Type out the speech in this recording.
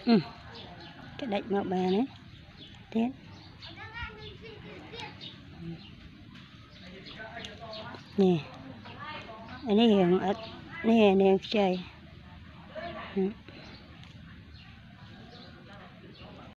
Ừ. Cái đạch mạo bà đấy. Thế. Nè. Ini yang chơi.